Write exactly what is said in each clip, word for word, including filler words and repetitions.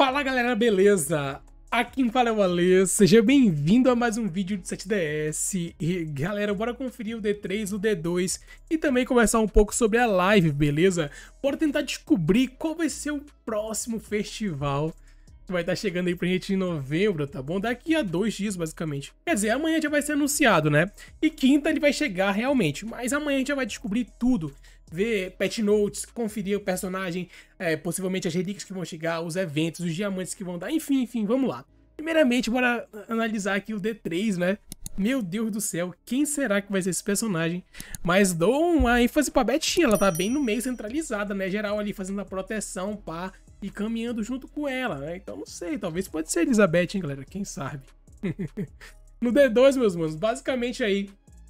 Fala galera, beleza? Aqui quem fala é o Ale, seja bem-vindo a mais um vídeo de sete D S. E galera, bora conferir o D três, o D dois e também conversar um pouco sobre a live, beleza? Bora tentar descobrir qual vai ser o próximo festival que vai estar chegando aí pra gente em novembro, tá bom? Daqui a dois dias, basicamente. Quer dizer, amanhã já vai ser anunciado, né? E quinta ele vai chegar realmente, mas amanhã a gente já vai descobrir tudo. Ver patch notes, conferir o personagem, é, possivelmente as relíquias que vão chegar, os eventos, os diamantes que vão dar, enfim, enfim, vamos lá. Primeiramente, bora analisar aqui o D três, né? Meu Deus do céu, quem será que vai ser esse personagem? Mas dou uma ênfase pra Betinha, ela tá bem no meio centralizada, né? Geral ali fazendo a proteção, pá, e caminhando junto com ela, né? Então não sei, talvez pode ser Elizabeth, hein, galera? Quem sabe? No D dois, meus manos, basicamente aí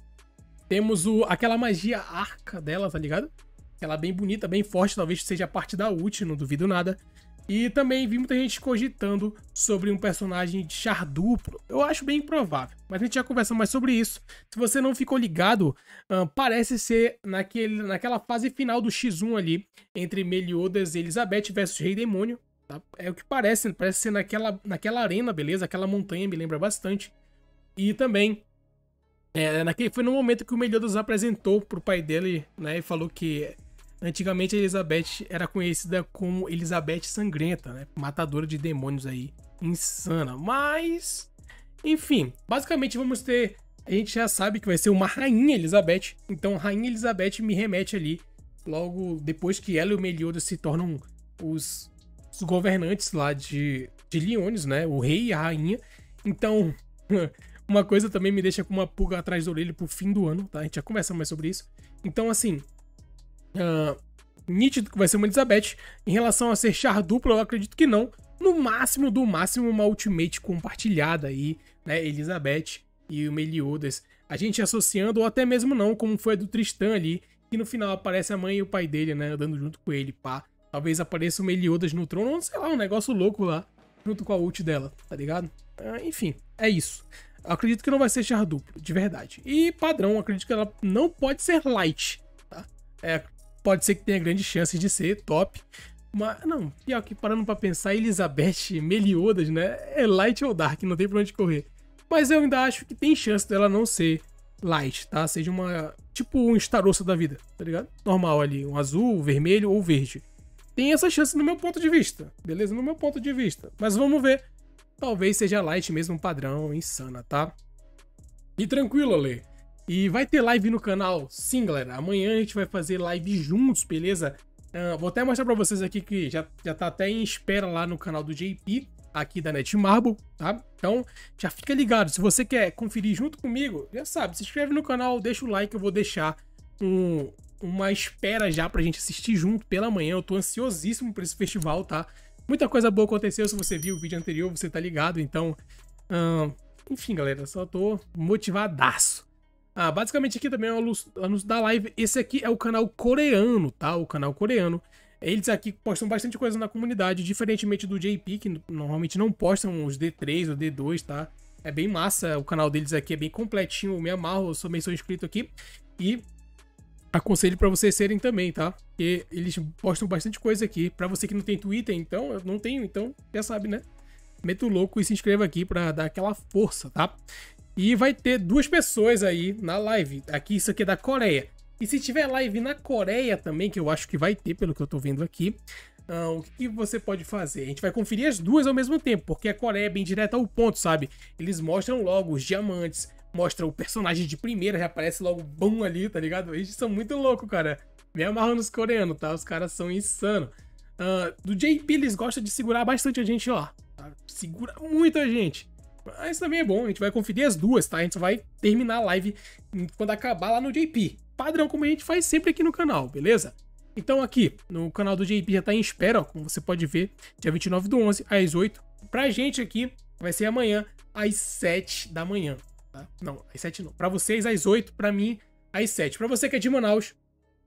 temos o, aquela magia arca dela, tá ligado? Ela bem bonita, bem forte, talvez seja a parte da ult, não duvido nada. E também vi muita gente cogitando sobre um personagem de char duplo. Eu acho bem improvável, mas a gente já conversa mais sobre isso. Se você não ficou ligado, uh, parece ser naquele, naquela fase final do X um ali, entre Meliodas e Elizabeth versus Rei Demônio. Tá? É o que parece, parece ser naquela, naquela arena, beleza? Aquela montanha me lembra bastante. E também, é, naquele, foi no momento que o Meliodas apresentou pro pai dele, né? E falou que antigamente a Elizabeth era conhecida como Elizabeth Sangrenta, né? Matadora de demônios aí, insana. Mas, enfim, basicamente vamos ter... A gente já sabe que vai ser uma Rainha Elizabeth. Então, Rainha Elizabeth me remete ali, logo depois que ela e o Meliodas se tornam os, os governantes lá de, de Liones, né? O rei e a rainha. Então, uma coisa também me deixa com uma pulga atrás da orelha pro fim do ano, tá? A gente já conversa mais sobre isso. Então, assim... Uh, nítido que vai ser uma Elizabeth. Em relação a ser char duplo, eu acredito que não. No máximo, do máximo, uma ultimate compartilhada aí, né? Elizabeth e o Meliodas. A gente associando, ou até mesmo não, como foi a do Tristan ali, que no final aparece a mãe e o pai dele, né? Andando junto com ele, pá. Talvez apareça o Meliodas no trono, ou sei lá, um negócio louco lá, junto com a ult dela, tá ligado? Uh, enfim, é isso. Eu acredito que não vai ser char duplo, de verdade. E padrão, acredito que ela não pode ser light, tá? É... Pode ser que tenha grandes chances de ser top. Mas, não, pior que parando pra pensar, Elizabeth, Meliodas, né? É light ou dark, não tem pra onde correr. Mas eu ainda acho que tem chance dela não ser light, tá? Seja uma... tipo um Starossa da vida, tá ligado? Normal ali, um azul, vermelho ou verde. Tem essa chance no meu ponto de vista, beleza? No meu ponto de vista. Mas vamos ver. Talvez seja light mesmo, padrão, insana, tá? E tranquilo, Ale. E vai ter live no canal? Sim, galera. Amanhã a gente vai fazer live juntos, beleza? Uh, vou até mostrar pra vocês aqui que já, já tá até em espera lá no canal do J P, aqui da Netmarble, tá? Então, já fica ligado. Se você quer conferir junto comigo, já sabe, se inscreve no canal, deixa o like, eu vou deixar um, uma espera já pra gente assistir junto pela manhã. Eu tô ansiosíssimo por esse festival, tá? Muita coisa boa aconteceu, se você viu o vídeo anterior, você tá ligado. Então, uh, enfim, galera, só tô motivadaço. Ah, basicamente aqui também é o anúncio da live. Esse aqui é o canal coreano, tá? O canal coreano. Eles aqui postam bastante coisa na comunidade, diferentemente do J P, que normalmente não postam os D três ou D dois, tá? É bem massa, o canal deles aqui é bem completinho, eu me amarro, eu também sou inscrito aqui. E aconselho pra vocês serem também, tá? Porque eles postam bastante coisa aqui. Pra você que não tem Twitter, então, eu não tenho, então, já sabe, né? Meta o louco e se inscreva aqui pra dar aquela força, tá? E vai ter duas pessoas aí na live. Aqui, isso aqui é da Coreia. E se tiver live na Coreia também, que eu acho que vai ter, pelo que eu tô vendo aqui, uh, o que você pode fazer? A gente vai conferir as duas ao mesmo tempo, porque a Coreia é bem direta ao ponto, sabe? Eles mostram logo os diamantes, mostram o personagem de primeira, já aparece logo bom ali, tá ligado? Eles são muito loucos, cara. Me amarram nos coreanos, tá? Os caras são insanos. Uh, do J P, eles gostam de segurar bastante a gente lá. Tá? Segura muito a gente. Mas também é bom, a gente vai conferir as duas, tá? A gente vai terminar a live quando acabar lá no J P. Padrão, como a gente faz sempre aqui no canal, beleza? Então aqui, no canal do J P já tá em espera, ó, como você pode ver, dia vinte e nove do onze, às oito. Pra gente aqui, vai ser amanhã, às sete da manhã, tá? Não, às sete não. Pra vocês, às oito, pra mim, às sete. Pra você que é de Manaus,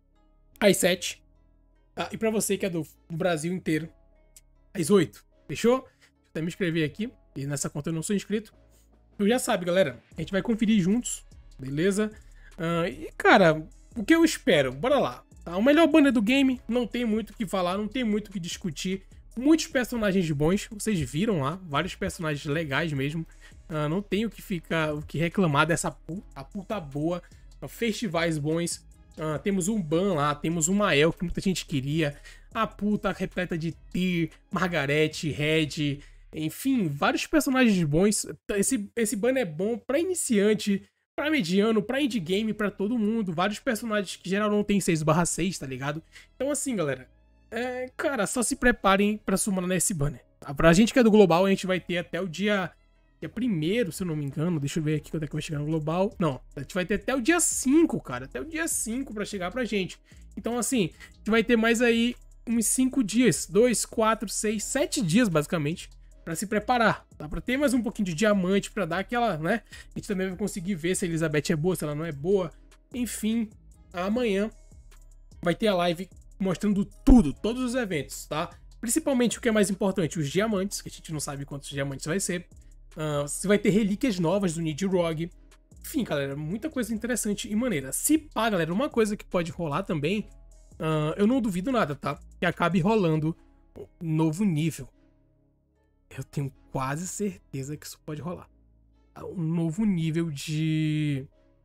às sete. Tá? E pra você que é do, do Brasil inteiro, às oito. Fechou? Deixa eu até me inscrever aqui. E nessa conta eu não sou inscrito. Tu já sabe, galera. A gente vai conferir juntos, beleza? Uh, e, cara, o que eu espero? Bora lá. Tá? O melhor banner do game, não tem muito o que falar, não tem muito o que discutir. muitos personagens bons, vocês viram lá, vários personagens legais mesmo. Uh, não tenho que ficar, o que reclamar dessa puta, a puta boa. Uh, festivais bons. Uh, temos um Ban lá, temos uma El que muita gente queria. A puta repleta de Tyr, Margareth, Red, enfim, vários personagens bons. Esse, esse Ban é bom pra iniciante, pra mediano, pra indie game, pra todo mundo. Vários personagens que geral não tem seis barra seis, tá ligado? Então assim, galera, é, cara, só se preparem pra summonar nesse banner. Tá? Pra gente que é do Global, a gente vai ter até o dia... Dia primeiro, se eu não me engano. Deixa eu ver aqui quando é que vai chegar no Global. Não, a gente vai ter até o dia cinco, cara. Até o dia cinco pra chegar pra gente. Então, assim, a gente vai ter mais aí uns cinco dias. dois, quatro, seis, sete dias, basicamente, pra se preparar. Tá? Pra ter mais um pouquinho de diamante, pra dar aquela, né? A gente também vai conseguir ver se a Elizabeth é boa, se ela não é boa. Enfim, amanhã vai ter a live mostrando tudo, todos os eventos, tá? Principalmente o que é mais importante, os diamantes, que a gente não sabe quantos diamantes vai ser. Uh, você vai ter relíquias novas do Nidhogg. Enfim, galera, muita coisa interessante e maneira. Se pá, galera, uma coisa que pode rolar também, uh, eu não duvido nada, tá? Que acabe rolando um novo nível. Eu tenho quase certeza que isso pode rolar. Um novo nível de...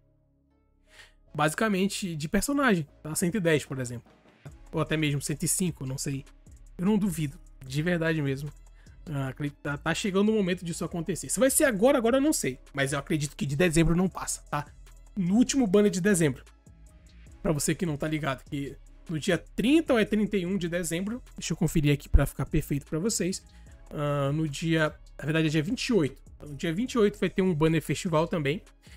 Basicamente, de personagem, tá? cento e dez, por exemplo. Ou até mesmo cento e cinco, não sei. Eu não duvido, de verdade mesmo. Ah, tá chegando o momento disso acontecer. Se vai ser agora, agora eu não sei. Mas eu acredito que de dezembro não passa, tá? No último banner de dezembro. Pra você que não tá ligado, que no dia trinta ou é trinta e um de dezembro. Deixa eu conferir aqui pra ficar perfeito pra vocês. Uh, no dia... Na verdade é dia vinte e oito. Então, no dia vinte e oito vai ter um banner festival também.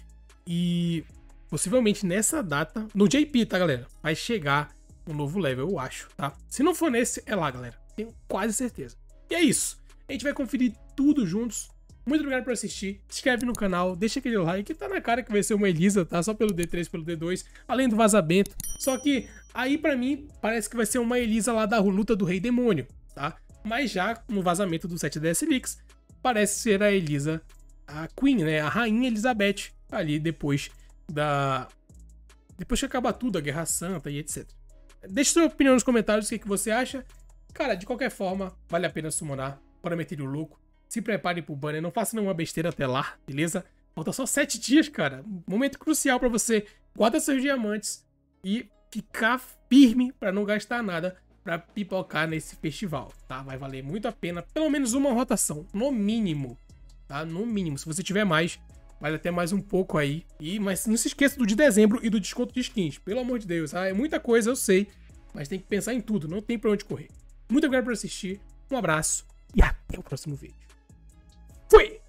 E possivelmente nessa data... No J P, tá, galera? Vai chegar um novo level, eu acho, tá? Se não for nesse, é lá, galera. Tenho quase certeza. E é isso. A gente vai conferir tudo juntos. Muito obrigado por assistir. Se inscreve no canal, deixa aquele like. Tá na cara que vai ser uma Elisa, tá? Só pelo D três, pelo D dois. Além do vazamento. Só que aí pra mim parece que vai ser uma Elisa lá da luta do Rei Demônio, tá? Mas já no vazamento do sete D S Leaks, parece ser a Elisa, a Queen, né? A Rainha Elizabeth. Ali depois da... Depois que acabar tudo, a Guerra Santa e etcétera. Deixa sua opinião nos comentários, o que, que você acha. Cara, de qualquer forma, vale a pena summonar. Para meter o louco, se prepare pro banner, não faça nenhuma besteira até lá, beleza? Falta só sete dias, cara. Momento crucial para você. Guarda seus diamantes e ficar firme para não gastar nada para pipocar nesse festival, tá? Vai valer muito a pena, pelo menos uma rotação, no mínimo, tá? No mínimo. Se você tiver mais, vale até mais um pouco aí. E mas não se esqueça do de dezembro e do desconto de skins, pelo amor de Deus, tá? É muita coisa, eu sei, mas tem que pensar em tudo, não tem para onde correr. Muito obrigado por assistir, um abraço. E até o próximo vídeo.